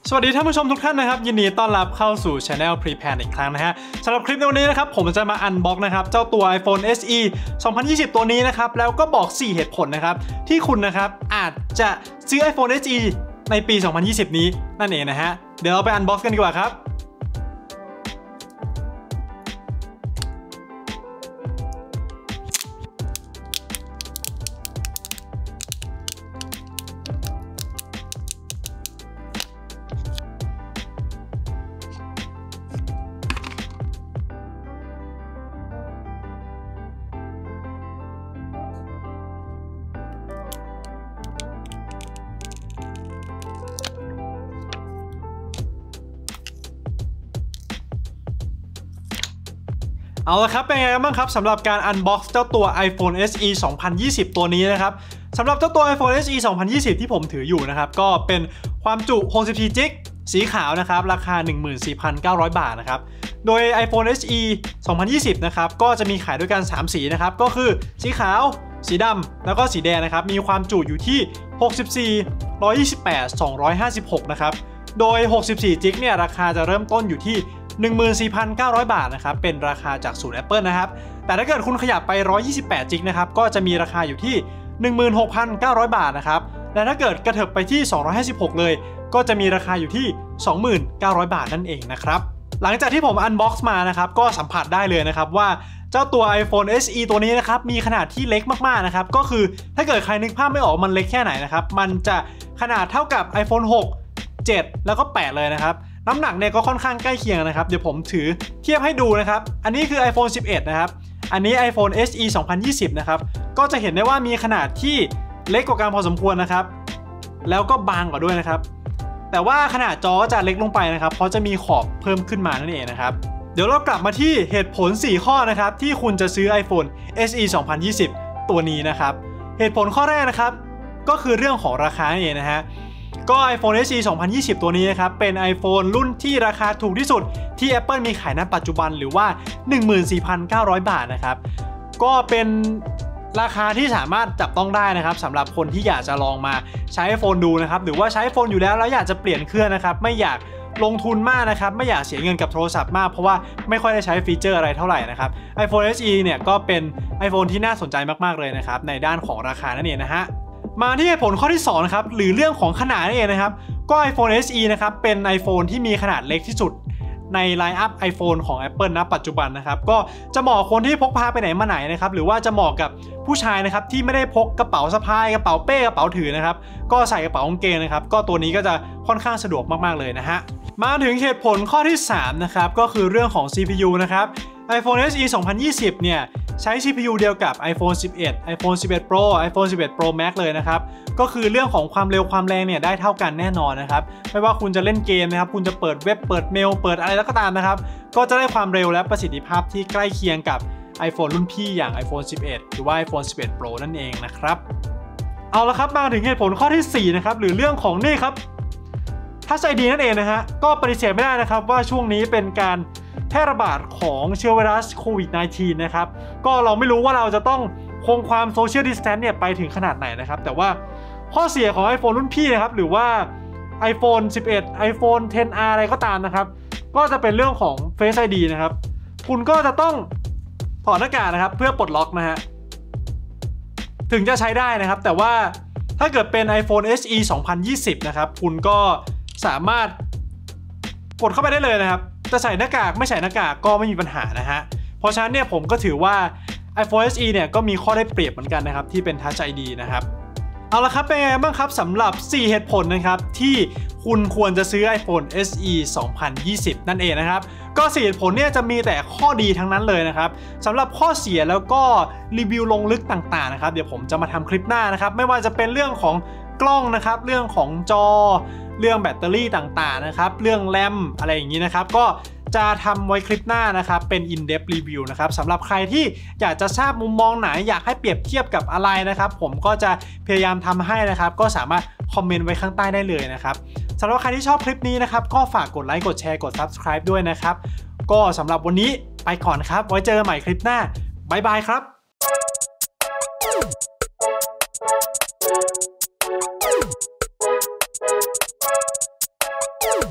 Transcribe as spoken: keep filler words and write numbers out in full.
สวัสดีท่านผู้ชมทุกท่านนะครับยินดีต้อนรับเข้าสู่ Channel Prepare อีกครั้งนะฮะสำหรับคลิปในวันนี้นะครับผมจะมาอันบ็อกนะครับเจ้าตัว iPhone เอส อี สองพันยี่สิบ ตัวนี้นะครับแล้วก็บอกสี่เหตุผลนะครับที่คุณนะครับอาจจะซื้อ iPhone เอส อี ในปี สองพันยี่สิบ นี้นั่นเองนะฮะเดี๋ยวเราไปอันบ็อกกันดีกว่าครับเอาละครับเป็นไงบ้างครับสำหรับการอันบ็อกซ์เจ้าตัว iPhone เอส อี สองพันยี่สิบ ตัวนี้นะครับสำหรับเจ้าตัว iPhone เอส อี สองพันยี่สิบ ที่ผมถืออยู่นะครับก็เป็นความจุหกสิบสี่จิกสีขาวนะครับราคา หนึ่งหมื่นสี่พันเก้าร้อย บาทนะครับโดย iPhone เอส อี สองพันยี่สิบ นะครับก็จะมีขายด้วยกันสามสีนะครับก็คือสีขาวสีดำแล้วก็สีแดงนะครับมีความจุอยู่ที่หกสิบสี่ หนึ่งร้อยยี่สิบแปด สองร้อยห้าสิบหกนะครับโดยหกสิบสี่จิกเนี่ยราคาจะเริ่มต้นอยู่ที่หนึ่งหมื่นสี่พันเก้าร้อย บาทนะครับเป็นราคาจากศูนย์ Apple นะครับแต่ถ้าเกิดคุณขยับไปหนึ่งร้อยยี่สิบแปดจิกนะครับก็จะมีราคาอยู่ที่ หนึ่งหมื่นหกพันเก้าร้อย บาทนะครับและถ้าเกิดกระเถิบไปที่สองร้อยห้าสิบหกเลยก็จะมีราคาอยู่ที่ สองหมื่นเก้าร้อย บาทนั่นเองนะครับหลังจากที่ผมอันบ็อกซ์มานะครับก็สัมผัสได้เลยนะครับว่าเจ้าตัว iPhone เอส อี ตัวนี้นะครับมีขนาดที่เล็กมากๆนะครับก็คือถ้าเกิดใครนึกภาพไม่ออกมันเล็กแค่ไหนนะครับมันจะขนาดเท่ากับ iPhone หก เจ็ด แล้วก็แปดเลยนะครับน้ำหนักเนี่ยก็ค่อนข้างใกล้เคียงนะครับเดี๋ยวผมถือเทียบให้ดูนะครับอันนี้คือ iPhone สิบเอ็ด นะครับอันนี้ iPhone เอส อี สองพันยี่สิบ นะครับก็จะเห็นได้ว่ามีขนาดที่เล็กกว่ากันพอสมควรนะครับแล้วก็บางกว่าด้วยนะครับแต่ว่าขนาดจอจะเล็กลงไปนะครับเพราะจะมีขอบเพิ่มขึ้นมานั่นเองนะครับเดี๋ยวเรากลับมาที่เหตุผลสี่ข้อนะครับที่คุณจะซื้อ iPhone เอส อี สองพันยี่สิบ ตัวนี้นะครับเหตุผลข้อแรกนะครับก็คือเรื่องของราคานั่นเองนะฮะก็ iPhone เอส อี สองพันยี่สิบ ตัวนี้นะครับเป็น iPhone รุ่นที่ราคาถูกที่สุดที่ Apple มีขายณปัจจุบันหรือว่า หนึ่งหมื่นสี่พันเก้าร้อย บาทนะครับก็เป็นราคาที่สามารถจับต้องได้นะครับสำหรับคนที่อยากจะลองมาใช้ iPhone ดูนะครับหรือว่าใช้ iPhone อยู่แล้วแล้วอยากจะเปลี่ยนเครื่องนะครับไม่อยากลงทุนมากนะครับไม่อยากเสียเงินกับโทรศัพท์มากเพราะว่าไม่ค่อยได้ใช้ฟีเจอร์อะไรเท่าไหร่นะครับ iPhone เอส อี เนี่ยก็เป็น iPhone ที่น่าสนใจมากๆเลยนะครับในด้านของราคานั่นเองนะฮะมาที่เหตุผลข้อที่สองนะครับหรือเรื่องของขนาดนั่นเองนะครับก็ iPhone เอส อี นะครับเป็น iPhone ที่มีขนาดเล็กที่สุดในไลน์อัพ iPhone ของ Apple ณ ปัจจุบันนะครับก็จะเหมาะคนที่พกพาไปไหนมาไหนนะครับหรือว่าจะเหมาะกับผู้ชายนะครับที่ไม่ได้พกกระเป๋าสะพายกระเป๋าเป้กระเป๋าถือนะครับก็ใส่กระเป๋ากางเกงนะครับก็ตัวนี้ก็จะค่อนข้างสะดวกมากๆเลยนะฮะมาถึงเหตุผลข้อที่สามนะครับก็คือเรื่องของ ซี พี ยู นะครับ iPhone เอส อี สองพันยี่สิบ เนี่ยใช้ ซี พี ยู เดียวกับ iPhone สิบเอ็ด iPhone สิบเอ็ด Pro iPhone สิบเอ็ด Pro Max เลยนะครับก็คือเรื่องของความเร็วความแรงเนี่ยได้เท่ากันแน่นอนนะครับไม่ว่าคุณจะเล่นเกมนะครับคุณจะเปิดเว็บเปิดเมลเปิดอะไรแล้วก็ตามนะครับก็จะได้ความเร็วและประสิทธิภาพที่ใกล้เคียงกับ iPhone รุ่นพี่อย่าง iPhone สิบเอ็ด หรือว่า iPhone สิบเอ็ด Pro นั่นเองนะครับเอาละครับมาถึงเหตุผลข้อที่สี่นะครับหรือเรื่องของนี่ครับTouch ไอ ดี นั่นเองนะฮะก็ปฏิเสธไม่ได้นะครับว่าช่วงนี้เป็นการแพร่ระบาดของเชื้อไวรัสโควิด สิบเก้า นะครับก็เราไม่รู้ว่าเราจะต้องคงความโซเชียลดิสแทนซ์เนี่ยไปถึงขนาดไหนนะครับแต่ว่าข้อเสียของ iPhone รุ่นพี่นะครับหรือว่า iPhone สิบเอ็ด iPhone เท็น อาร์ อะไรก็ตามนะครับก็จะเป็นเรื่องของ Face ไอ ดี นะครับคุณก็จะต้องถอดหน้ากากนะครับเพื่อปลดล็อกนะฮะถึงจะใช้ได้นะครับแต่ว่าถ้าเกิดเป็น iPhone เอส อี สองพันยี่สิบ นะครับคุณก็สามารถกดเข้าไปได้เลยนะครับจะใส่หน้ากากไม่ใส่หน้ากากก็ไม่มีปัญหานะฮะเพราะฉะนั้นเนี่ยผมก็ถือว่า iPhone เอส อี เนี่ยก็มีข้อได้เปรียบเหมือนกันนะครับที่เป็น Touch ไอ ดี นะครับเอาละครับเป็นไงบ้างครับสำหรับสี่เหตุผลนะครับที่คุณควรจะซื้อ iPhone เอส อี สองพันยี่สิบ นั่นเองนะครับก็สี่เหตุผลเนี่ยจะมีแต่ข้อดีทั้งนั้นเลยนะครับสำหรับข้อเสียแล้วก็รีวิวลงลึกต่างๆนะครับเดี๋ยวผมจะมาทำคลิปหน้านะครับไม่ว่าจะเป็นเรื่องของกล้องนะครับเรื่องของจอเรื่องแบตเตอรี่ต่างๆนะครับเรื่องแรมอะไรอย่างนี้นะครับก็จะทำไว้คลิปหน้านะครับเป็น in-depth review นะครับสำหรับใครที่อยากจะทราบมุมมองไหนอยากให้เปรียบเทียบกับอะไรนะครับผมก็จะพยายามทำให้นะครับก็สามารถคอมเมนต์ไว้ข้างใต้ได้เลยนะครับสำหรับใครที่ชอบคลิปนี้นะครับก็ฝากกดไลค์กดแชร์กด Subscribe ด้วยนะครับก็สำหรับวันนี้ไปก่อนครับไว้เจอกันใหม่คลิปหน้าบ๊ายบายครับ